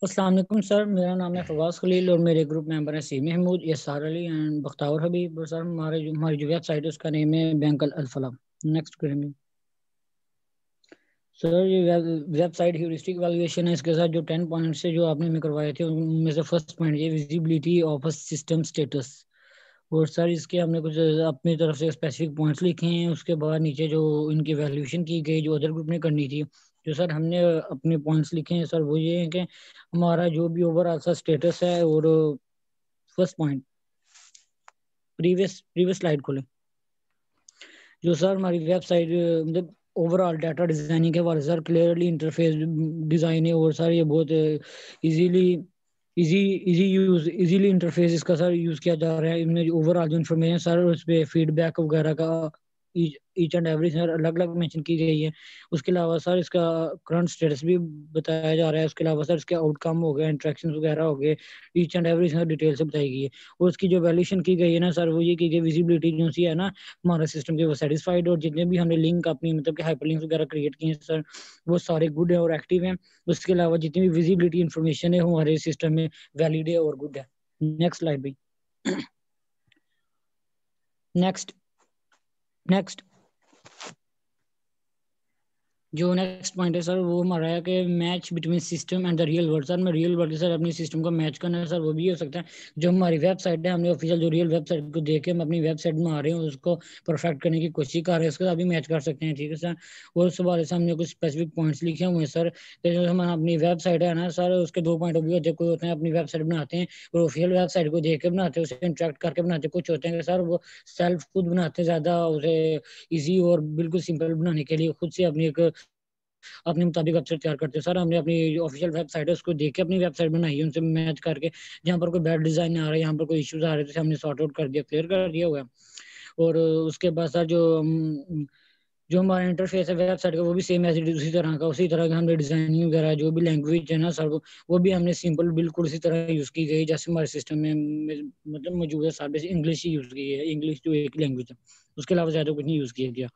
अस्सलाम वालेकुम सर, मेरा नाम है फवाज खलील और मेरे ग्रुप मेंबर हैं सीम महमूद, यसार अली एंड बख्तावर हबीब। और सर हमारी जो वेबसाइट है उसका नेम है बैंक अल फला। नेक्स्ट करेंगे सर। ये वेबसाइट ह्यूरिस्टिक वैल्यूएशन है। इसके साथ जो 10 पॉइंट्स है जो आपने हमें करवाए थे उनमें से फर्स्ट पॉइंट ये visibility of a system status. और सर इसके हमने कुछ अपनी तरफ से स्पेसिफिक पॉइंट्स लिखे हैं। उसके बाद नीचे जो इनकी वैल्यूएशन की गई जो अदर ग्रुप ने करनी थी, जो सर हमने अपने पॉइंट्स लिखे हैं सर वो ये है कि हमारा जो भी ओवरऑल सा स्टेटस है। और first point, previous previous slide खोलें। जो सर हमारी वेबसाइट मतलब ओवरऑल डाटा डिजाइनिंग के हवाले से सर क्लियरली इंटरफेस डिजाइन है। और सर ये बहुत इजीली इजी इजीली इंटरफेस इसका सर यूज किया जा रहा है। इनमें ओवरऑल जो इन्फॉर्मेशन सर उस पर फीडबैक वगैरह का ईच एंड एवरी सर अलग अलग मेंशन की गई है। उसके अलावा सर इसका करंट स्टेटस भी बताया जा रहा है। उसके अलावा सर इसके आउटकम हो गए, इंट्रैक्शन वगैरह हो गए, each and every sir detail से बताई गई है। और उसकी जो वैल्यूएशन की गई है ना सर वो ये की गई विजिबिलिटी जो सी है ना हमारा सिस्टम के वो सेटिस्फाइड। और जितने भी हमने लिंक अपनी मतलब कि हाइपर लिंक्स वगैरह क्रिएट किए हैं सर वो सारे गुड है और एक्टिव हैं। उसके अलावा जितनी भी विजिबिलिटी इंफॉर्मेशन है हमारे सिस्टम में वैलिड है और गुड है। नेक्स्ट स्लाइड भाई। नेक्स्ट नेक्स्ट जो नेक्स्ट पॉइंट है सर वो हमारा है कि match between system and the real world. Sir मैं रियल वर्ल्ड के सर अपनी सिस्टम को मैच करना है सर वो भी हो सकता है। जो हमारी वेबसाइट है हमने ऑफिशियल जो रियल वेबसाइट को देख के हम अपनी वेबसाइट में आ रहे हैं उसको परफेक्ट करने की कोशिश कर रहे हैं, उसके साथ भी मैच कर सकते हैं। ठीक है सर। और उस हवाले से हमने कुछ स्पेसिफिक पॉइंट्स लिखे हुए हैं सर कि जो हमारा अपनी वेबसाइट है ना सर उसके दो पॉइंट ऑफ व्यू होते हैं। कोई होते हैं अपनी वेबसाइट बनाते हैं और ऑफिशियल वेबसाइट को देख के बनाते हैं, उसे इंटरेक्ट करके बनाते हैं। कुछ होते हैं कि सर वो सेल्फ खुद बनाते हैं, ज़्यादा उसे ईजी और बिल्कुल सिंपल बनाने के लिए खुद से अपनी एक अपने मुताबिक वेबसाइट तैयार करते हैं। सर हमने अपनी ऑफिशियल वेबसाइट है उसको देख के अपनी वेबसाइट बनाई है, उनसे मैच करके जहाँ पर कोई बैड डिजाइन आ रहा है, यहाँ पर कोई इश्यूज आ रहे थे हमने सॉर्ट आउट कर दिया, क्लियर कर दिया हुआ है। और उसके बाद सर जो हमारा इंटरफेस है वेबसाइट का वो भी सेम एज इट इज उसी तरह का हमने डिजाइनिंग वगैरह जो भी लैंग्वेज है ना सर वो भी हमने सिंपल बिल्कुल उसी तरह यूज की गई जैसे हमारे सिस्टम में मतलब मौजूद है। सर इंग्लिश ही यूज की है, इंग्लिश जो एक लैंग्वेज है, उसके अलावा ज्यादा कुछ नहीं यूज किया गया।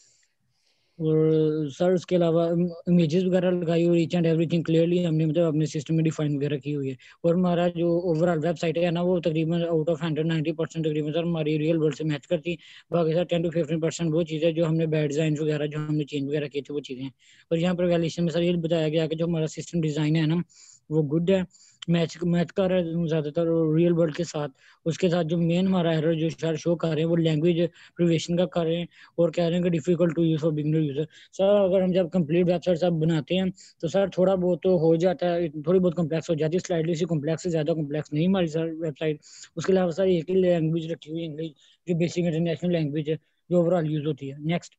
और सर उसके अलावा इमेजेस वगैरह लगाई और ईच एंड एवरीथिंग क्लियरली हमने मतलब अपने सिस्टम में डिफाइन वगैरह की हुई है। और हमारा जो ओवरऑल वेबसाइट है ना वो तकरीबन आउट ऑफ 190% तकरीबन सर हमारी रियल वर्ल्ड से मैच करती है। बाकी सर 10 to 15% वो चीज़ें जो हमने बैड डिजाइन वगैरह जो हमने चेंज वगैरह किए थे वो चीज़ें हैं। और यहाँ पर वैल्यूएशन में सर ये बताया गया कि जो हमारा सिस्टम डिज़ाइन है ना वो गुड है, मैच मैच कर रहा है ज़्यादातर रियल वर्ल्ड के साथ। उसके साथ जो मेन हमारा एरर जो सर शो कर रहे हैं वो लैंग्वेज प्रिवेशन का कर रहे हैं और कह रहे हैं कि difficult to use for beginner user. Sir अगर हम जब कंप्लीट वेबसाइट सब बनाते हैं तो सर थोड़ा बहुत तो हो जाता है, थोड़ी बहुत कॉम्प्लेक्स हो जाती है, स्लाइडली सी कॉम्प्लेक्स से ज़्यादा कॉम्प्लेक्स नहीं हमारी सर वेबसाइट। उसके अलावा सर एक ही लैंग्वेज रखी हुई है इंग्लिश, जो बेसिक इंटरनेशनल लैंग्वेज है जो ओवरऑल यूज होती है। Next,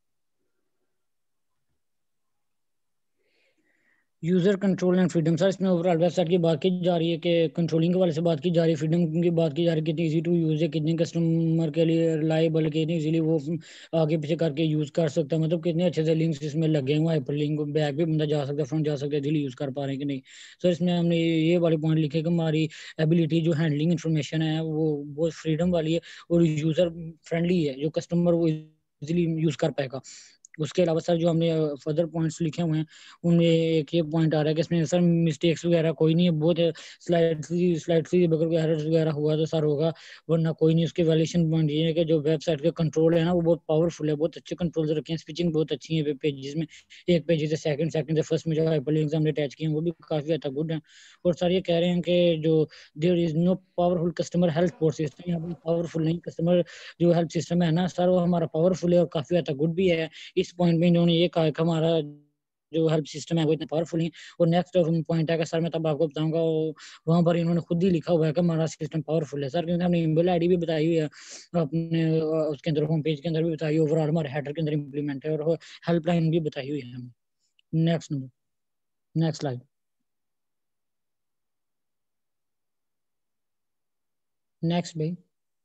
user control and freedom. Sir इसमें ओवरऑल वेबसाइट की बात की जा रही है कि कंट्रोलिंग के वाले से बात की जा रही है, फ्रीडम की बात की जा रही है, कितनी इजी टू यूज है, कितनी कस्टमर के लिए रिलायबल, कितनी इजीली वो आगे पीछे करके यूज कर सकता है, मतलब कितने अच्छे से लिंक्स इसमें लगे हुए हैं, हाइपर लिंक बैक भी बंदा जा सकता है, फ्रंट जा सकता है, इजीली यूज कर पा रहे हैं कि नहीं। सर इसमें हमने ये वाले पॉइंट लिखे कि हमारी एबिलिटी जो हैंडलिंग इन्फॉर्मेशन है वो बहुत फ्रीडम वाली है और यूजर फ्रेंडली है, जो कस्टमर वो इजीली यूज कर पाएगा। उसके अलावा सर जो हमने फर्दर पॉइंट्स लिखे हुए हैं उनमें एक ये पॉइंट आ रहा है कि इसमें सर मिस्टेक्स वगैरह कोई नहीं है, बहुत स्लाइटली अगर कोई एरर्स वगैरह हुआ तो सर होगा, वरना कोई नहीं। उसके वैल्यूएशन पॉइंट ये है कि जो वेबसाइट का कंट्रोल है ना वो बहुत पावरफुल है, बहुत अच्छे कंट्रोल्स रखे हैं, स्विचिंग बहुत अच्छी है वेब पेजेस में। एक पेज से सेकंड, सेकंड से फर्स्ट में जो हाइपरलिंक्स हमने अटैच किए हैं वो भी काफी हद तक गुड है। और सर ये कह रहे हैं कि जो there is no powerful customer help support system, यहाँ पर पावरफुल नहीं कस्टमर जो हेल्प सिस्टम है ना सर वो हमारा पावरफुल है और काफी हद तक गुड भी है। इस पॉइंट में इन्होंने ये कहा कि हमारा जो हेल्प सिस्टम है वो इतना पावरफुल है। और नेक्स्ट पॉइंट है कि सर मैं तब आपको बताऊंगा वहां पर इन्होंने खुद ही लिखा हुआ है कि हमारा सिस्टम पावरफुल है सर, क्योंकि हमने ईमेल आईडी भी बताई हुई है अपने उसके अंदर, होम पेज के अंदर भी बताई, ओवरऑल हमारे हेडर के अंदर इंप्लीमेंट है और हेल्पलाइन भी बताई हुई है हमने। Next number, next slide, next भाई।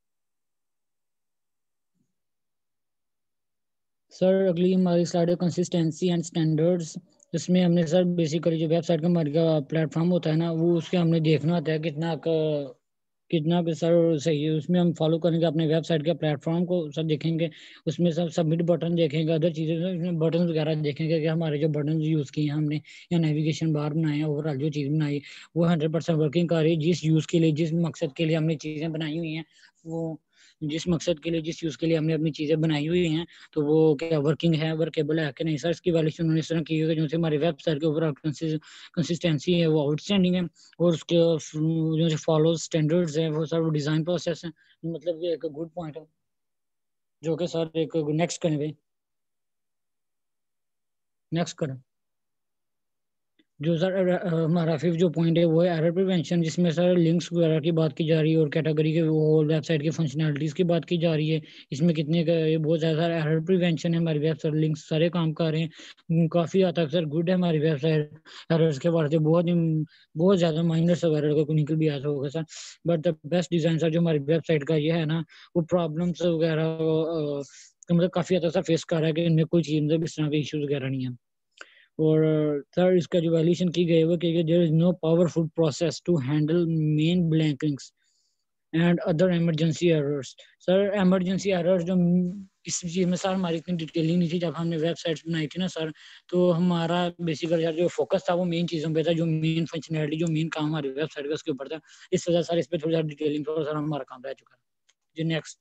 सर अगली हमारी स्लाइड है कंसिस्टेंसी एंड स्टैंडर्ड्स। इसमें हमने सर बेसिकली जो वेबसाइट का हमारे का प्लेटफॉर्म होता है ना वो उसके हमने देखना होता है कितना कितना भी सर सही है, उसमें हम फॉलो करेंगे अपने वेबसाइट के प्लेटफॉर्म को सर, देखेंगे उसमें सब सबमिट बटन देखेंगे, अदर चीज़ें उसमें बटन वगैरह देखेंगे कि हमारे जो बटन यूज़ किए हैं हमने या नेविगेशन बार बनाए हैं, ओवरऑल जो चीज़ बनाई है वो 100% वर्किंग कर रही है, जिस यूज़ के लिए जिस मकसद के लिए हमने चीज़ें बनाई हुई हैं वो जिस मकसद के लिए जिस यूज़ के लिए हमने अपनी चीज़ें बनाई हुई हैं तो वो क्या वर्किंग है, वर्केबल है कि नहीं सर, इसकी वैल्यूएशन उन्होंने इस तरह की है जो से हमारी वेबसाइट के ओवरऑल कंसिस्टेंसी है वो आउटस्टैंडिंग है, और उसके जो फॉलो स्टैंडर्ड्स हैं वो सर डिज़ाइन प्रोसेस है, मतलब ये एक गुड पॉइंट है जो कि सर एक नेक्स्ट करेंगे, नेक्स्ट करें जो सर हमारा फिफ्थ जो पॉइंट है वो है एरर प्रिवेंशन, जिसमें सर लिंक्स वगैरह की बात की जा रही है और कैटेगरी के वो वेबसाइट की फंक्शनैलिटीज़ की बात की जा रही है। इसमें कितने का ये बहुत ज़्यादा एरर प्रिवेंशन है, हमारी वेबसाइट लिंक्स सारे काम कर रहे हैं, काफ़ी हद तक सर गुड है हमारी वेबसाइट। एरर्स के बारे में बहुत ज़्यादा माइनर सब एरर को निकल भी आता होगा sir, but the best design sir जो हमारी वेबसाइट का ये है ना, वो प्रॉब्लम्स वगैरह मतलब काफ़ी हद तक सर फेस कर रहा है कि इनमें कोई चीज़ मतलब इस तरह के इश्यूज़ वगैरह नहीं है। और सर इसका जो वैल्यूएशन की गई है वो कि there is no powerful process to handle main blank links and other emergency errors. Sir emergency errors जो इस चीज़ में सर हमारी इतनी डिटेलिंग नहीं थी जब हमने वेबसाइट्स बनाई थी ना सर, तो हमारा बेसिकली यार जो फोकस था वो मेन चीज़ों पे था, जो मेन फंक्शनैलिटी जो मेन काम हमारी वेबसाइट का उसके ऊपर था, इस वजह सर इस पे थोड़ी सा डिटेलिंग थोड़ा सा हमारा काम रह चुका है जी। Next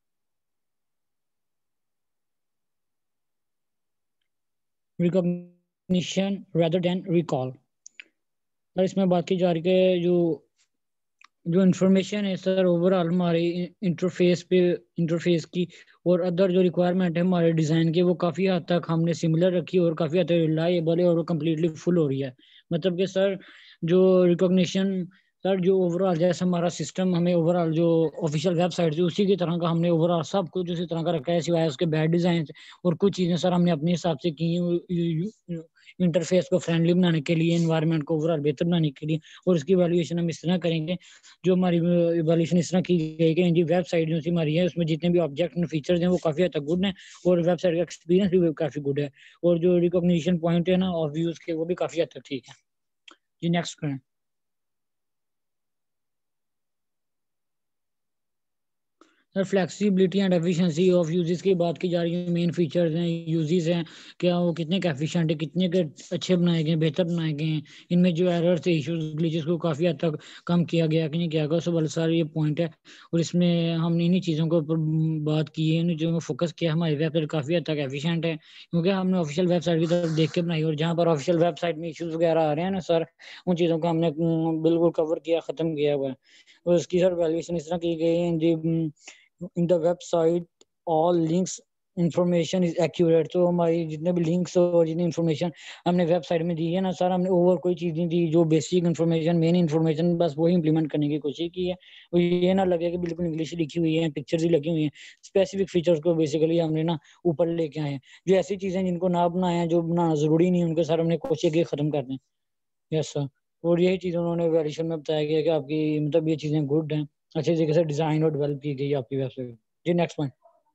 recognition rather than recall, sir इसमें बात की जा रही है जो जो इन्फॉर्मेशन है सर ओवरऑल हमारे इंटरफेस पे इंटरफेस की और अदर जो रिक्वायरमेंट है हमारे डिज़ाइन की वो काफ़ी हद तक हमने सिमिलर रखी है और काफ़ी हद तक रिलायबल है और वो कम्प्लीटली फुल हो रही है। मतलब कि सर जो रिकॉग्निशन सर जो ओवरऑल जैसे हमारा सिस्टम हमें ओवरऑल जो ऑफिशियल वेबसाइट थी उसी की तरह का हमने ओवरऑल सब कुछ उसी तरह का रखा है, सिवाय उसके बैड डिज़ाइन और कुछ चीज़ें सर हमने अपने हिसाब से की हैं इंटरफेस को फ्रेंडली बनाने के लिए, एनवायरनमेंट को ओवरऑल बेहतर बनाने के लिए, और इसकी वैल्यूएशन हम इस तरह करेंगे जो हमारी इवैल्यूएशन इस तरह की गई कि इनकी वेबसाइट जो सी हमारी है उसमें जितने भी ऑब्जेक्ट एंड फीचर्स हैं वो काफ़ी हद तक गुड हैं और वेबसाइट का एक्सपीरियंस भी काफ़ी गुड है, और जो रिकॉग्निशन पॉइंट है ना ऑफ व्यूज़ के वो भी काफ़ी हद तक ठीक है जी। नेक्स्ट करें sir, flexibility and efficiency of uses की बात की जा रही है, मेन फीचर्स हैं यूजेस हैं, क्या वो कितने का एफिशिएंट है, कितने के अच्छे बनाए गए हैं, बेहतर बनाए गए हैं, इनमें जो एरर्स है इश्यूज ग्लिचेस को काफ़ी हद तक कम किया गया कि नहीं किया गया, सब बहुत सारे ये पॉइंट है, और इसमें हमने इन्हीं चीज़ों के ऊपर बात की है, इन चीज़ों को फोकस किया, हमारी वेबसाइट काफ़ी हद तक एफिशिएंट है क्योंकि हमने ऑफिशियल वेबसाइट की तरफ देख के बनाई, और जहाँ पर ऑफिशियल वेबसाइट में इश्यूज वगैरह आ रहे हैं ना सर, उन चीज़ों को हमने बिल्कुल कवर किया, ख़त्म किया हुआ है, और उसकी सर वैल्यूएशन इस तरह की गई है जी in the website all links information is accurate, तो हमारी जितने भी लिंक्स और जितनी इन्फॉर्मेशन हमने वेबसाइट में दी है ना सर, हमने ओवर कोई चीज़ नहीं दी, जो बेसिक इन्फॉर्मेशन मेन इन्फॉर्मेशन बस वही इंप्लीमेंट करने की कोशिश की है, और ये ना लगे कि बिल्कुल इंग्लिश लिखी हुई है, पिक्चर्स ही लगी हुई हैं, स्पेसिफिक फीचर्स को बेसिकली हमने ना ऊपर लेके आए हैं, जो ऐसी चीज़ें जिनको ना बनाए हैं जो बनाना ज़रूरी नहीं है उनको सर हमने कोशिश की ख़त्म कर दें। यस सर, और यही चीज़ उन्होंने वैल्यूएशन में बताया गया कि आपकी मतलब ये चीज़ें गुड हैं, अच्छी तरीके से डिज़ाइन और डेवलप की गई है आपकी वेबसाइट जी। नेक्स्ट पॉइंट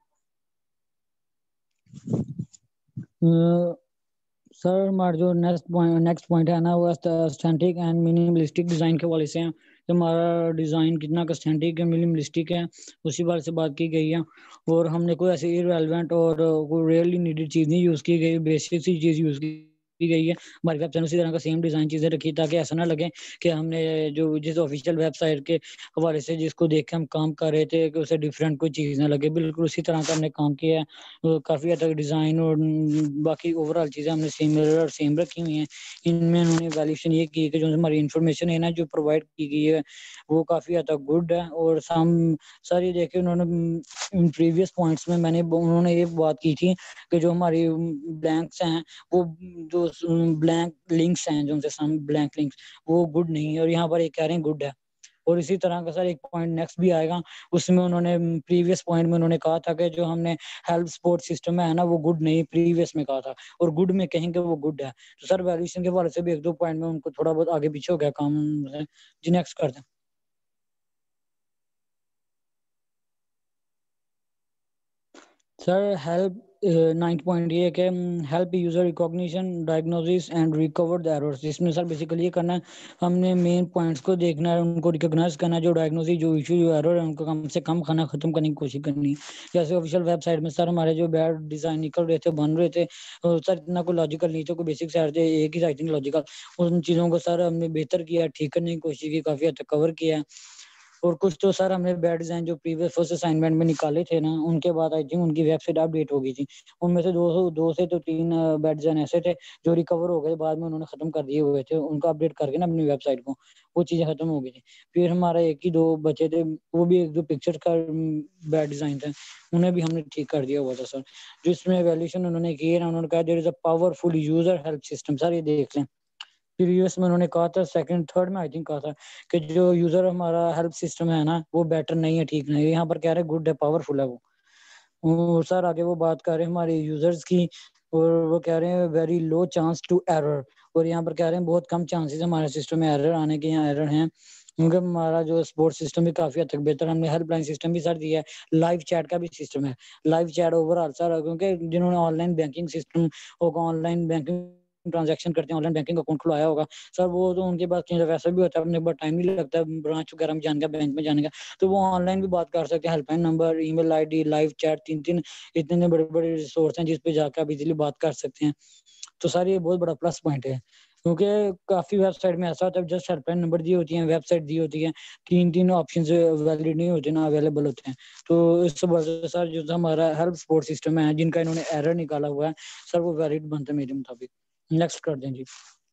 सर, हमारा जो नेक्स्ट पॉइंट है ना वो एस्थेटिक एंड मिनिमलिस्टिक डिज़ाइन के वाले से हैं, तो हमारा डिज़ाइन कितना एस्थेटिक है मिनिमलिस्टिक है उसी बारे से बात की गई है, और हमने कोई ऐसी इररेलेवेंट और कोई रियली नीडेड चीज़ नहीं यूज़ की गई, बेसिक सी चीज़ यूज़ की गई है, हमारी वेबसाइट उसी तरह का सेम डिज़ाइन चीज़ें रखी ताकि ऐसा ना लगे कि हमने जो जिस ऑफिशियल वेबसाइट के हवाले से जिसको देख के हम काम कर रहे थे कि उसे डिफरेंट कोई चीज़ ना लगे, बिल्कुल उसी तरह का हमने काम किया है, काफ़ी हद तक डिज़ाइन और बाकी ओवरऑल चीज़ें हमने सिमिलर और सेम रखी हुई हैं। इनमें उन्होंने वैल्यूएशन ये की है कि जो हमारी इन्फॉर्मेशन है ना जो प्रोवाइड की गई है, वो काफ़ी हद तक गुड है, और सर ये देखिए उन्होंने प्रीवियस पॉइंट्स में उन्होंने ये बात की थी कि जो हमारी ब्लैंक्स हैं वो जो ब्लैंक लिंक्स हैं जो उनसे सम ब्लैंक लिंक्स वो गुड नहीं है, और यहाँ पर ये कह रहे हैं गुड है, और इसी तरह का सर एक पॉइंट नेक्स्ट भी आएगा, उसमें उन्होंने प्रीवियस पॉइंट में उन्होंने कहा था कि जो हमने हेल्प सपोर्ट सिस्टम है ना वो गुड नहीं प्रीवियस में कहा था, और गुड में कहेंगे वो गुड है, तो सर वैल्यूएशन के बारे से भी एक दो पॉइंट में उनको थोड़ा बहुत आगे पीछे हो गया काम से जी। नेक्स्ट कर दें सर हेल्प 9th पॉइंट ये है कि help user recognition diagnosis and recover the errors. इसमें सर बेसिकली ये करना है, हमने मेन पॉइंट्स को देखना है, उनको रिकॉग्नाइज करना है, जो डायग्नोसिस जो इशू जो एरर है उनको कम से कम खाना खत्म करने की कोशिश करनी है। जैसे ऑफिशियल वेबसाइट में सर हमारे जो बैड डिजाइन निकल रहे थे, बन रहे थे, सर इतना कोई लॉजिकल नहीं थे, कोई बेसिक से थे, एक ही राइटिंग लॉजिकल। उन चीज़ों को सर हमने बेहतर किया, ठीक करने की कोशिश की, काफ़ी हद तक कवर किया है। और कुछ तो सर हमने बैड डिजाइन जो प्रीवियस फर्स्ट असाइनमेंट में निकाले थे ना, उनके बाद आई थिंक उनकी वेबसाइट अपडेट हो गई थी। उनमें से दो से तो तीन बैड डिजाइन ऐसे थे जो रिकवर हो गए, बाद में उन्होंने खत्म कर दिए हुए थे, उनको अपडेट करके ना अपनी वेबसाइट को, वो चीजें खत्म हो गई थी। फिर हमारा एक ही दो बचे थे, वो भी एक दो पिक्चर का बैड डिजाइन थे, उन्हें भी हमने ठीक कर दिया हुआ था सर। जिसमें एवेल्यूशन उन्होंने की है ना, उन्होंने कहा there is a powerful user help system. Sir ये देख लें, प्रीवियस में उन्होंने कहा था, सेकंड थर्ड में आई थिंक कहा था कि जो यूजर हमारा हेल्प सिस्टम है ना, वो बेटर नहीं है, ठीक नहीं है। यहाँ पर कह रहे गुड है, पावरफुल है वो सर आगे वो बात कर रहे हैं हमारे यूजर्स की, और वो कह रहे हैं very low chance to error. और यहाँ पर कह रहे हैं बहुत कम चांसेस हमारे सिस्टम में एरर आने के, यहाँ एरर हैं क्योंकि हमारा जो सपोर्ट सिस्टम भी काफी हद तक बेहतर, हमने हेल्पलाइन सिस्टम भी सर दिया है, लाइव चैट का भी सिस्टम है, लाइव चैट ओवरऑल सर, क्योंकि जिन्होंने ऑनलाइन बैंकिंग सिस्टम होगा, ऑनलाइन बैंकिंग ट्रांजैक्शन करते हैं, ऑनलाइन बैंकिंग अकाउंट खुलवाया होगा सर, वो तो उनके पास वैसा भी होता है, अपने पास टाइम नहीं लगता है ब्रांच वगैरह में जाने का, बैंक में जाने का, तो वो ऑनलाइन भी बात कर सकते हैं। Helpline number, email ID, live chat, तीन तीन इतने बड़े बड़े रिसोर्स हैं जिस पे जाकर आप इजीली बात कर सकते हैं। तो सर ये बहुत बड़ा प्लस पॉइंट है, क्योंकि काफी वेबसाइट में ऐसा होता है जस्ट हेल्पलाइन नंबर दी होती है, वेबसाइट दी होती है, तीन तीन ऑप्शन वैलिड नहीं होते ना, अवेलेबल होते हैं। तो इस वजह से सर जो हमारा हेल्प सपोर्ट सिस्टम है, जिनका इन्होंने एरर निकाला हुआ है सर, वो वैलिड बनते हैं मेरे मुताबिक। नेक्स्ट कर दें जी।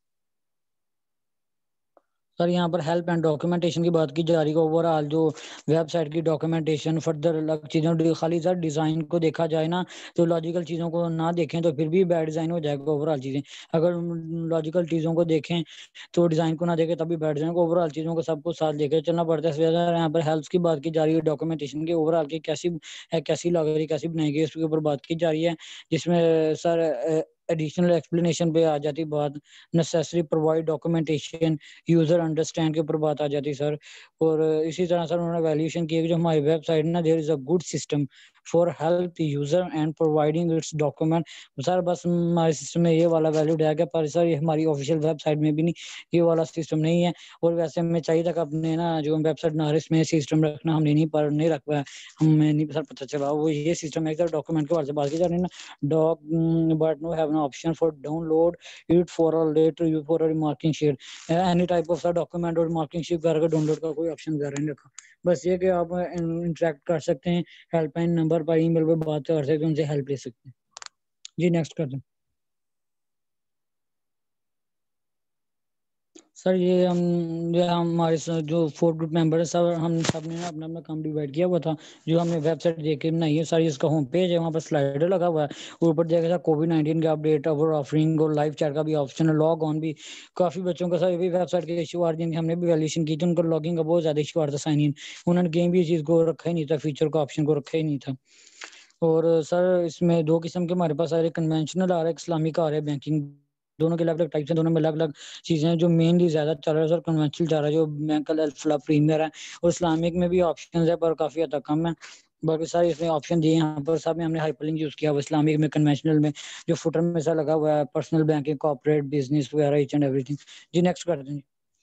सर यहाँ पर हेल्प एंड डॉक्यूमेंटेशन की बात की जा रही है, ओवरऑल जो वेबसाइट की डॉक्यूमेंटेशन, फर्दर अलग चीज़ों, खाली सर डिज़ाइन को देखा जाए ना, तो लॉजिकल चीज़ों को ना देखें तो फिर भी बैड डिज़ाइन हो जाएगा ओवरऑल चीज़ें। अगर लॉजिकल चीज़ों को देखें तो डिज़ाइन को ना देखें तभी बैड डिज़ाइन को, ओवरऑल चीज़ों को सबको साथ लेकर चलना पड़ता है। इस वजह से यहाँ पर हेल्प की बात की जा रही है, डॉक्यूमेंटेशन की ओवरऑल की कैसी है, कैसी लग रही, कैसी बनाई गई, इसके ऊपर बात की जा रही है, जिसमें सर एडिशनल एक्सप्लेनेशन पे आ जाती बात, necessary provide documentation, user understand के ऊपर बात आ जाती सर। और इसी तरह सर उन्होंने वैल्यूएशन किया कि जो हमारी वेबसाइट ना, there is a good system for help user and providing its document. Sir बस हमारे सिस्टम में ये वाला वैल्यू आ गया, पर सर ये हमारी ऑफिशियल वेबसाइट में भी नहीं, ये वाला सिस्टम नहीं है। और वैसे हमें चाहिए था कि अपने ना जो वेबसाइट बना रहे इसमें सिस्टम रखना, हमने नहीं पर नहीं रख पाया, हमें नहीं सर पता चला वो ये सिस्टम है। सर डॉक्यूमेंट के बारे से बात की जा रही है ना, doc but no have no option for download it for a later you for a remarking share, any type of सा डॉक्यूमेंट और मार्किंग शीट वगैरह का डाउनलोड का कोई ऑप्शन वगैरह नहीं रखा। बस ये कि आप इंटरेक्ट कर सकते हैं, हेल्पलाइन नंबर पर, ईमेल पर बात कर सकते हैं, उनसे हेल्प ले सकते हैं जी। नेक्स्ट कर दें सर। ये हमारे जो 4 ग्रुप मेंबर है सब, हम सब ने ना अपना अपना काम डिवाइड किया हुआ था। जो हमने वेबसाइट देख के बनाई है सारी, इसका होम पेज है, वहाँ पर स्लाइडर लगा हुआ है, ऊपर देखा था कोविड-19 का अपडेट, और ऑफरिंग और लाइव चैट का भी ऑप्शन है, लॉग ऑन भी। काफी बच्चों का सर ये भी वेबसाइट के इशू आ रहे हैं, हमने भी वैल्यूएशन की थी, उनको लॉगिंग का बहुत ज्यादा इशू आ रहा था, साइन इन, उन्होंने गेम भी इस चीज को रखा ही नहीं था, फीचर का ऑप्शन को रखा ही नहीं था। और सर इसमें दो किस्म के हमारे पास सारे कन्वेंशनल आ रहा है, इस्लामिक आ रहा है, बैंकिंग, दोनों के अलग अलग टाइप्स हैं, दोनों में अलग अलग चीजें हैं। जो मेनली ज्यादा चल रहा है सर कन्वेंशनल चल रहा है, जो बैंकल अल्फला प्रीमियर है, और इस्लामिक में भी ऑप्शन है पर काफी हद तक कम है। बाकी सारे इसमें ऑप्शन दिए हैं, यहाँ पर सब में हमने हाइपरलिंक यूज किया हुआ, इस्लामिक में, कन्वेंशनल में, जो फुटर में सा लगा हुआ है, पर्सनल बैंकिंग, कॉर्पोरेट बिजनेस वगैरह, ईच एंड एवरीथिंग जी। नेक्स्ट कर दें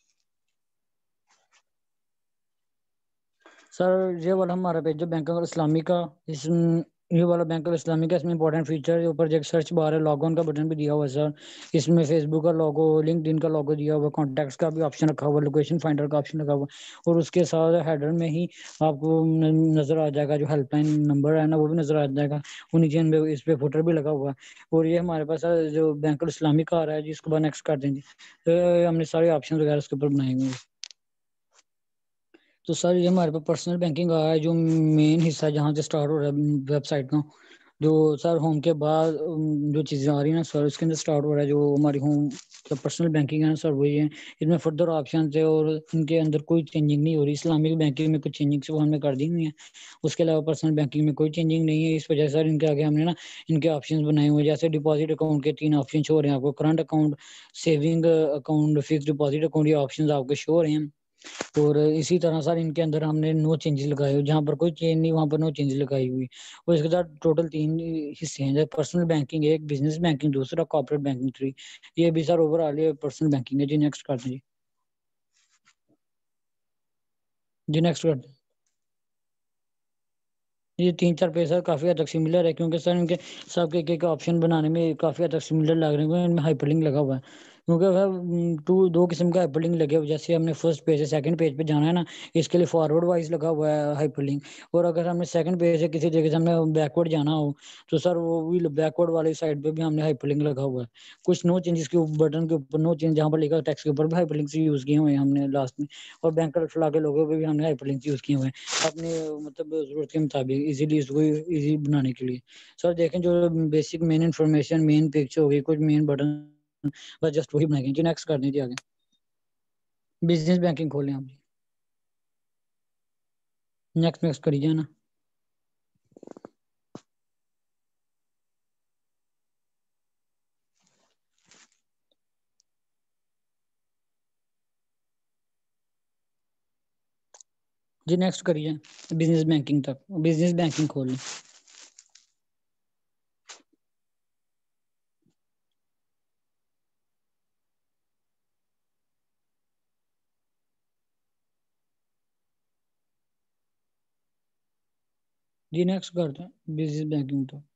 सर। ये वाला हमारा पेज जो बैंक ऑफ इस्लामी का, इस ये वाला बैंक ऑफ इस्लामी का, इसमें इंपॉर्टेंट फीचर है, ऊपर जो एक सर्च बार है, लॉग ऑन का बटन भी दिया हुआ है सर। इसमें फेसबुक का लोगो, लिंक्डइन का लोगो दिया हुआ, कॉन्टैक्ट्स का भी ऑप्शन रखा हुआ, लोकेशन फाइंडर का ऑप्शन रखा हुआ, और उसके साथ हेडर में ही आपको नजर आ जाएगा जो हेल्पलाइन नंबर है ना, वो भी नजर आ जाएगा। वो नीचे इस पे फुटर भी लगा हुआ है। और ये हमारे पास जो बैंक ऑफ इस्लामी का आ रहा है जिसको बाद नेक्स्ट कर देंगे, तो हमने सारे ऑप्शन वगैरह उसके ऊपर बनाए हुए हैं। तो सर ये हमारे पास पर्सनल बैंकिंग का है, जो मेन हिस्सा जहाँ से स्टार्ट हो रहा है वेबसाइट का, जो सर होम के बाद जो चीज़ें आ रही हैं ना सर, इसके अंदर स्टार्ट हो रहा है जो हमारी होम तो पर्सनल बैंकिंग है ना सर, वही है। इसमें फर्दर ऑप्शन है और इनके अंदर कोई चेंजिंग नहीं हो रही। इस्लामिक बैंकिंग में कुछ चेंजिंग वो हमने कर दी हुई है, उसके अलावा पर्सनल बैंकिंग में कोई चेंजिंग नहीं है। इस वजह से सर इनके आगे हमने ना इनके ऑप्शन बनाए हुए हैं। जैसे डिपॉजिट अकाउंट के 3 ऑप्शन शो हो रहे हैं आपको, current account, saving account, fix deposit account, ये ऑप्शन आपको शो हो रहे हैं। और इसी तरह सर इनके अंदर हमने नो चेंजेस लगाए हुए, जहाँ पर कोई चेंज नहीं वहाँ पर नो चेंजेस लगाई हुई। और इसके साथ टोटल 3 हिस्से हैं, जैसे पर्सनल बैंकिंग एक, बिजनेस बैंकिंग दूसरा, कॉर्पोरेट बैंकिंग 3। ये भी सर ओवरऑल ये पर्सनल बैंकिंग है जी। नेक्स्ट कर दीजिए जी। नेक्स्ट कर दीजिए। ये 3-4 पेज सर काफ़ी हद तक सिमिलर है, क्योंकि सर इनके सबके एक एक ऑप्शन बनाने में काफ़ी हद तक सिमिलर लग रहे हैं, इनमें हाइपरलिंक लगा हुआ है। क्योंकि सर दो किस्म का हाइपरलिंक लगे हुए, जैसे हमने फर्स्ट पेज से सेकंड पेज पे जाना है ना, इसके लिए फॉरवर्ड वाइज लगा हुआ है हाइपरलिंक। और अगर हमने सेकंड पेज से किसी जगह से हमने बैकवर्ड जाना हो, तो सर वो भी बैकवर्ड वाली साइड पे भी हमने हाइपरलिंक लगा हुआ है। कुछ नो चेंजेस के बटन के ऊपर नो चेंज जहाँ पर लिखा टेक्स्ट के ऊपर भी हाइपरलिंक यूज़ किए हुए हैं हमने लास्ट में। और बैंक फुला के लोगों पे भी हमने हाइपरलिंक यूज़ किए हुए हैं अपने मतलब ज़रूरत के मुताबिक इजीली इसको इजी बनाने के लिए। सर देखें जो basic main information main picture होगी, कुछ मेन बटन बस जस्ट वही बनाएंगे जी। नेक्स्ट कर दीजिए आगे। बिजनेस बैंकिंग खोलें आप जी। नेक्स्ट नेक्स्ट करिए ना जी। नेक्स्ट करिए बिजनेस बैंकिंग तक, बिजनेस बैंकिंग खोल लें जी। नेक्स्ट करते हैं बिजनेस बैंकिंग तक।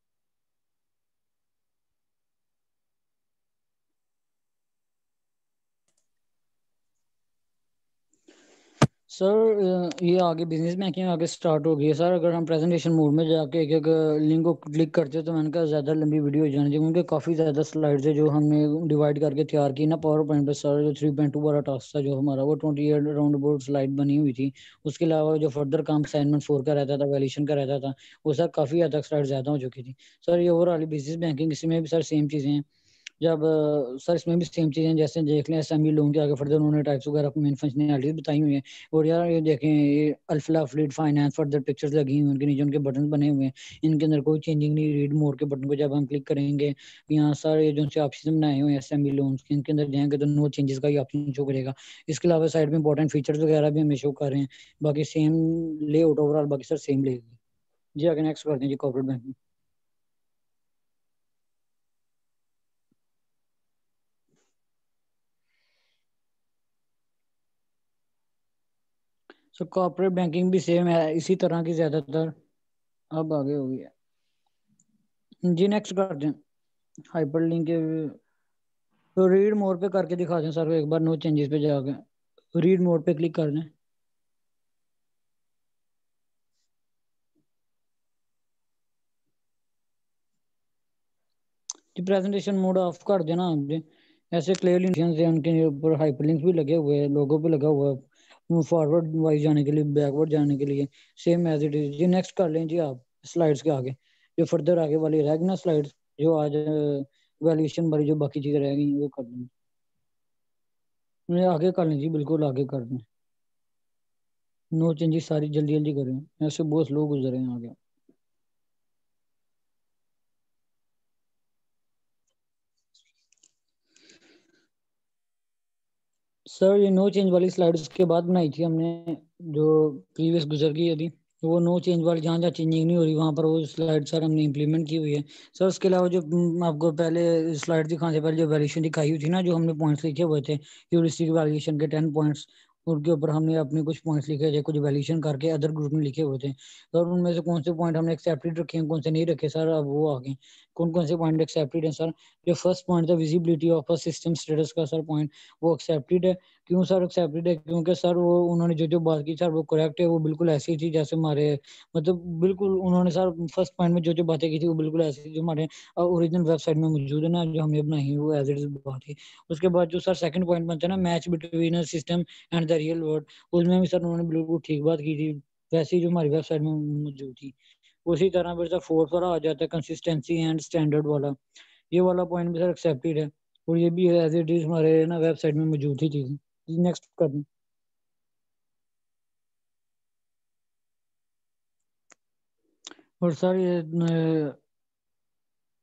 सर ये आगे बिजनेस बैंकिंग आगे स्टार्ट हो गई है सर। अगर हम प्रेजेंटेशन मोड में जाके एक एक लिंक को क्लिक करते हैं तो मैंने कहा ज़्यादा लंबी वीडियो हो जानी चाहिए, क्योंकि काफ़ी ज़्यादा स्लाइड्स है जो हमने डिवाइड करके तैयार की ना पावर पॉइंट पे। सर जो 3.2 वाला टास्क था जो हमारा, वो 28 राउंड अबाउट स्लाइड बनी हुई थी। उसके अलावा जो फर्दर काम असाइनमेंट 4 का रहता था, वैल्यूएशन का रहता था, वो सर काफ़ी हद तक स्लाइड ज़्यादा हो चुकी थी। सर ये ओवरऑल बिजनेस बैंकिंग इसमें भी सर सेम चीज़ें हैं। जब सर इसमें भी सेम चीज़ें जैसे देख लें एसएमई लोन के आगे फर्दर उन्होंने टाइप्स वगैरह मेन फंक्शनैलिटीज बताई हुई हैं। और यार ये देखें ये alpha fleet finance further pictures लगी हुई हैं, उनके नीचे उनके बटन बने हुए हैं। इनके अंदर कोई चेंजिंग नहीं। रीड मोर के बटन को जब हम क्लिक करेंगे, यहाँ सर ये जो से ऑप्शन बनाए हुए हैं एसएमई लोन के, इनके अंदर जाएंगे तो नो चेंजेस का ही ऑप्शन शो करेगा। इसके अलावा साइड में इंपॉर्टेंट फीचर्स वगैरह भी हमें शो कर रहे हैं। बाकी सेम लेआउट ओवरऑल बाकी सर सेम लेगी जी। आगे नेक्स्ट करते हैं जी corporate bank. So corporate banking भी सेम है इसी तरह की ज्यादातर। अब आगे हो गया जी। नेक्स्ट करते हैं हाइपर लिंक के। तो रीड मोड पे करके दिखा दें सर एक बार, नो चेंजेस पे जाके रीड मोड पे क्लिक कर दें जी। प्रेजेंटेशन मोड ऑफ कर देना आप जी। ऐसे क्लियरली से उनके ऊपर हाइपरलिंक्स भी लगे हुए हैं, लोगो भी लगा हुआ है फॉरवर्ड वाइज जाने के लिए, बैकवर्ड जाने के लिए सेम एज इट इज जी। नेक्स्ट कर लें जी आप स्लाइड्स के आगे, जो फर्दर आगे वाली रहेगी ना स्लाइड्स, जो आज वैल्यूएशन वाली जो बाकी चीजें रह गई वो कर दें। आगे कर लें जी, बिल्कुल आगे कर दें। नो चेंजेस सारी जल्दी जल्दी करें, ऐसे बहुत लोग गुजरे हैं आगे। सर ये नो चेंज वाली स्लाइड्स के बाद बनाई थी हमने, जो प्रीवियस गुजर गई अभी, तो वो नो चेंज वाली जहाँ जहाँ चेंजिंग नहीं हो रही वहाँ पर वो स्लाइड सर हमने इंप्लीमेंट की हुई है। सर उसके अलावा जो आपको पहले स्लाइड दिखाने से पहले जो वैल्यूएशन दिखाई हुई थी ना, जो हमने पॉइंट्स लिखे हुए थे ह्यूरिस्टिक वैल्यूएशन के 10 पॉइंट्स, उनके ऊपर हमने अपने कुछ पॉइंट्स लिखे थे, कुछ वैल्यूएशन करके अदर ग्रुप में लिखे हुए थे। तो उनमें से कौन से पॉइंट हमने एक्सेप्टेड रखे हैं, कौन से नहीं रखे सर, अब वो आगे कौन कौन से पॉइंट एक्सेप्टेड है सर। जो फर्स्ट पॉइंट था visibility of a system status का सर पॉइंट, वो एक्सेप्टेड है। क्यों सर एक्सेप्टेड है, क्योंकि सर वो उन्होंने जो जो बात की सर वो करेक्ट है, वो बिल्कुल ऐसी ही थी जैसे हमारे मतलब बिल्कुल उन्होंने सर फर्स्ट पॉइंट में जो जो बातें की थी वो बिल्कुल ऐसी थी जो हमारे ओरिजिनल वेबसाइट में मौजूद है ना, जो हमने बनाई है वो एज इट इज बात थी। उसके बाद जो सर सेकंड पॉइंट बनता है ना, match between system and the real world, उसमें भी सर उन्होंने बिल्कुल ठीक बात की थी, वैसे ही जो हमारी वेबसाइट में मौजूद थी। उसी तरह फिर सर फोर्थ वाला आ जाता है कंसिस्टेंसी एंड स्टैंडर्ड वाला, ये वाला पॉइंट भी सर एक्सेप्टेड है। और ये भी एज इट इज हमारे ना वेबसाइट में मौजूद ही थी। नेक्स्ट कर दें। और सर ये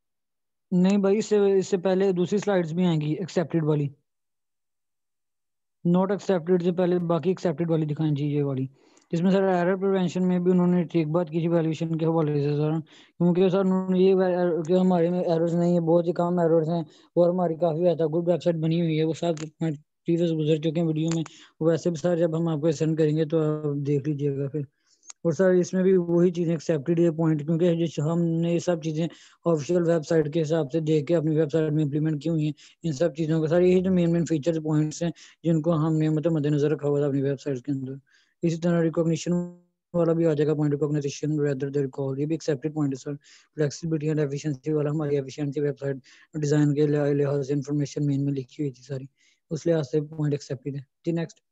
नहीं भाई, इससे इससे पहले दूसरी स्लाइड्स भी आएंगी एक्सेप्टेड वाली। नॉट एक्सेप्टेड से पहले बाकी एक्सेप्टेड वाली दिखाएं जी, ये वाली। इसमें सर एरर प्रिवेंशन में भी उन्होंने ठीक बात की थी वैल्यूएशन के हवाले से सर, क्योंकि सर उन्होंने ये कि हमारे में एरर्स नहीं है, बहुत ही कम एरर्स हैं और हमारी काफ़ी ज़्यादा गुड वेबसाइट बनी हुई है। वो सब प्रीवियस गुजर चुके हैं वीडियो में, वैसे भी सर जब हम आपको सेंड करेंगे तो आप देख लीजिएगा फिर। और सर इसमें भी वही चीज़ें एक्सेप्टेड है पॉइंट, क्योंकि जिस हमने ये सब चीज़ें ऑफिशियल वेबसाइट के हिसाब से देख के अपनी वेबसाइट में इंप्लीमेंट की हुई हैं। इन सब चीज़ों का सर यही जो मेन मेन फीचर्स पॉइंट्स हैं जिनको हमने मतलब मद्देनजर रखा हुआ था अपनी वेबसाइट के अंदर। इसी तरह रिकॉग्निशन वाला भी आ जाएगा point, recognition rather than call, ये भी एक्सेप्टेड पॉइंट है सर। फ्लेक्सिबिलिटी एंड एफिशिएंसी वाला हमारी एफिशिएंसी वेबसाइट डिजाइन के लिहाज से इंफॉर्मेशन मेन में लिखी हुई थी सारी, उस लिहाज से पॉइंट एक्सेप्टेड है जी। नेक्स्ट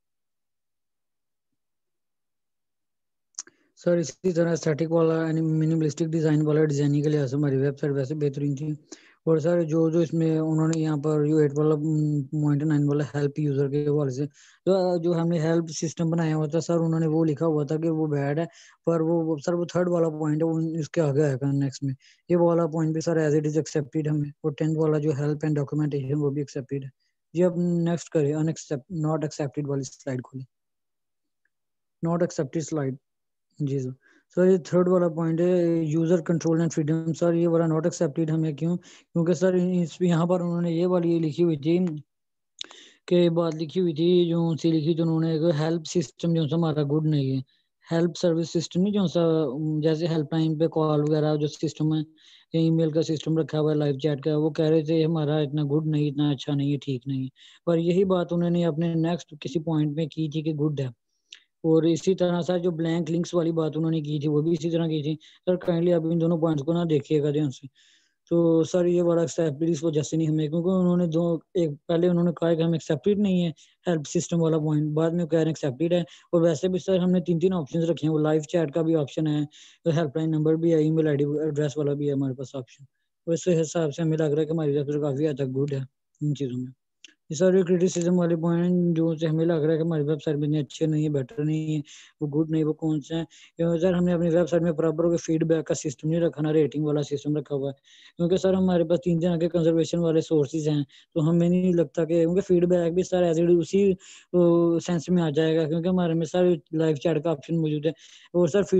सर इसी तरह स्टैटिक वाला यानी मिनिमलिस्टिक डिज़ाइन वाला डिज़ाइनिंग के लिहाज से हमारी वेबसाइट वैसे बेहतरीन थी। और सर जो जो इसमें उन्होंने यहाँ पर यू 8 वाला पॉइंट 9 वाला हेल्प यूज़र के हवाले से जो हमने हेल्प सिस्टम बनाया हुआ था सर, उन्होंने वो लिखा हुआ था कि वो बैड है, पर वो सर वो थर्ड वाला पॉइंट है वो इसके आगे आएगा नेक्स्ट में। ये वाला पॉइंट भी sir as it is accepted हमें। और 10th वाला जो हेल्प एंड डॉक्यूमेंटेशन वो भी एक्सेप्टेड है जी। अब नेक्स्ट करिए अनएक्सेप्ट नॉट एक्सेप्टेड वाली स्लाइड खोलें, नॉट एक्सेप्टेड स्लाइड जी सर। सर ये थर्ड वाला पॉइंट है user control and freedom, sir ये वाला नॉट एक्सेप्टेड हमें क्यों, क्योंकि सर इस यहाँ पर उन्होंने ये वाली ये लिखी हुई थी कि बात लिखी हुई थी जो सी लिखी तो उन्होंने हेल्प सिस्टम जो सा हमारा गुड नहीं है। हेल्प सर्विस सिस्टम नहीं जो सा जैसे हेल्पलाइन पे कॉल वगैरह जो सिस्टम है या ईमेल का सिस्टम रखा हुआ है लाइव चैट का, वो कह रहे थे हमारा इतना गुड नहीं, इतना अच्छा नहीं है, ठीक नहीं है। पर यही बात उन्होंने अपने नेक्स्ट किसी पॉइंट में की थी कि गुड है। और इसी तरह सर जो ब्लैंक लिंक्स वाली बात उन्होंने की थी वो भी इसी तरह की थी। सर काइंडली आप इन दोनों पॉइंट्स को ना देखिएगा ध्यान से। तो सर ये वाला एक्सेप्टेड इस वजह से नहीं हमें, क्योंकि उन्होंने दो एक पहले उन्होंने कहा कि हम एक्सेप्टेड नहीं है हेल्प सिस्टम वाला पॉइंट, बाद में कह रहे हैं एक्सेप्टेड है। और वैसे भी सर हमने 3 ऑप्शंस रखे हैं, वो लाइव चैट का भी ऑप्शन है, तो हेल्पलाइन नंबर भी है, ईमेल आईडी एड्रेस वाला भी है हमारे पास ऑप्शन। तो इस हिसाब से हमें लग रहा है कि हमारी वेबसाइट काफ़ी हद तक गुड है इन चीज़ों में। सर क्रिटिसिज्म वाले पॉइंट जो से हमें लग रहा है कि हमारी वेबसाइट में इतने अच्छे नहीं है, बेटर नहीं है, वो गुड नहीं, वो कौन से हैं? सर हमने अपनी वेबसाइट में बराबर फीडबैक का सिस्टम नहीं रखा, ना रेटिंग वाला सिस्टम रखा हुआ है, क्योंकि सर हमारे पास 3 तरह के कंजर्वेशन वाले सोर्सेज हैं। तो हमें नहीं लगता कि क्योंकि फीडबैक भी सर एज उसी सेंस में आ जाएगा, क्योंकि हमारे में सर लाइव चैट का ऑप्शन मौजूद है। और सर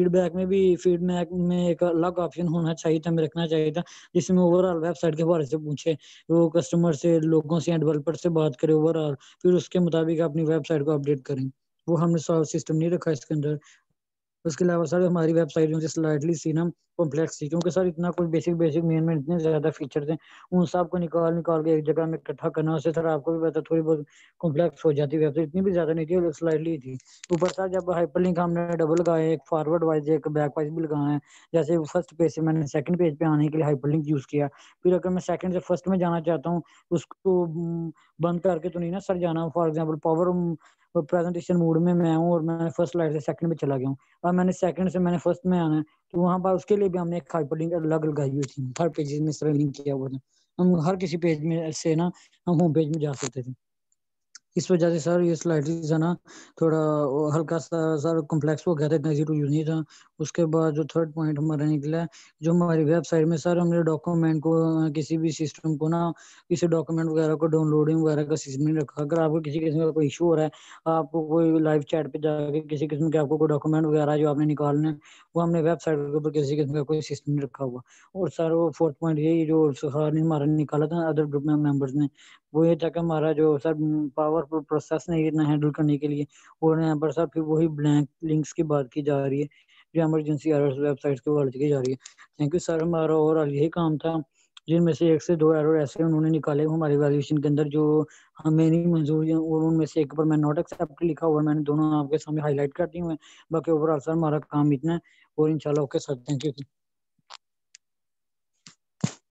फीडबैक में एक अलग ऑप्शन होना चाहिए था, हमें रखना चाहिए था, जिसमें ओवरऑल वेबसाइट के बारे से पूछे, वो कस्टमर से, लोगों से, डेवलपर से बात करें ओवरऑल, फिर उसके मुताबिक अपनी वेबसाइट को अपडेट करें। वो हमने सिस्टम नहीं रखा इसके अंदर। उसके अलावा सर हमारी वेबसाइट जो स्लाइटली सी ना कॉम्प्लेक्स थी, क्योंकि सर इतना कुछ बेसिक बेसिक मेन में इतने ज़्यादा फीचर थे, उन सब को निकाल निकाल के एक जगह में इकट्ठा करना, उससे सर आपको भी पता थोड़ी बहुत कॉम्प्लेक्स हो जाती वेबसाइट, इतनी भी ज़्यादा नहीं थी, स्लाइटली थी। ऊपर सर जब हाइपरलिंक हमने डबल लगाए, एक फॉरवर्ड वाइज एक बैक वाइज भी लगाए हैं, जैसे फर्स्ट पेज से मैंने सेकंड पेज पे आने के लिए हाइपरलिंक यूज़ किया, फिर अगर मैं सेकंड से फर्स्ट में जाना चाहता हूँ, उसको बंद करके तो नहीं ना सर जाना। For example power presentation mode में मैं हूँ और मैं फर्स्ट स्लाइड से सेकंड में चला गया हूँ, अब मैंने सेकंड से मैंने फर्स्ट में आना है, तो वहाँ पर उसके लिए भी हमने एक हाइपरलिंक अलग लगाई हुई थी, हर पेजेस में इस तरह लिंक किया हुआ था, हम हर किसी पेज में से ना हम होम पेज में जा सकते थे। इस वजह से सर ये स्लाइडली सा ना थोड़ा हल्का सा सर कॉम्प्लेक्स हो गया था, इतना इजी टू यूज नहीं था। उसके बाद जो थर्ड पॉइंट हमारा निकला है, जो हमारी वेबसाइट में सर हमने डॉक्यूमेंट को किसी भी सिस्टम को ना किसी डॉक्यूमेंट वगैरह को डाउनलोडिंग वगैरह का सिस्टम नहीं रखा। अगर आपको किसी किस्म का कोई इशू हो रहा है, आपको कोई लाइव चैट पे जाके किसी किस्म के आपको कोई डॉक्यूमेंट वगैरह जो आपने निकालना है, वो हमने वेबसाइट के ऊपर किसी किस्म का कोई सिस्टम नहीं रखा हुआ। और सर वो फोर्थ पॉइंट यही जो सर ने हमारा निकाला था अदर ग्रुप में मेंबर्स ने, वो ये था कि हमारा जो सर पावरफुल प्रोसेस नहीं इतना हैंडल करने के लिए। और यहाँ पर सर फिर वही ब्लैंक लिंक्स की बात की जा रही है जो इमरजेंसी एरर्स वेबसाइट्स के वर्ड की जा रही है। थैंक यू सर, हमारा ओवरऑल यही काम था, जिनमें से 1 से 2 एरर ऐसे उन्होंने निकाले हमारी वैल्यूएशन के अंदर जो हमें नहीं मंजूर है, और उनमें से एक पर मैं नॉट एक्सेप्ट लिखा हुआ है, मैंने दोनों आपके सामने हाईलाइट कर दी हुए हैं। बाकी ओवरऑल सर हमारा काम इतना है, और इंशाल्लाह ओके सर, थैंक यू।